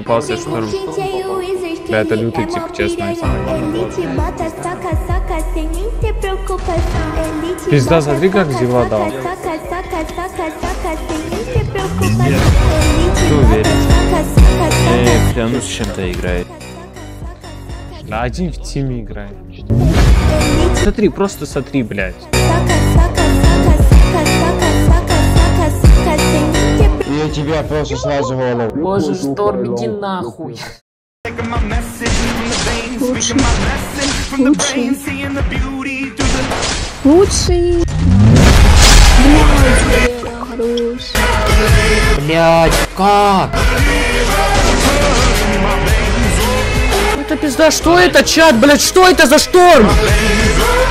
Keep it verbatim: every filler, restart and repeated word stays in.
Пался шторм. Да, это лютый тип, честно. Пизда, смотри, как зила дал. Кто уверен? Я клянусь, чем-то играет. Да, один в тиме играет. Смотри, просто смотри, блядь. Я тебя просто сразу голову. Боже, Шторм, иди нахуй. Лучший. Лучший. Лучший. Блядь, Валера, хорош. Блядь, как? Это пизда, что это, чат, блядь, что это за шторм?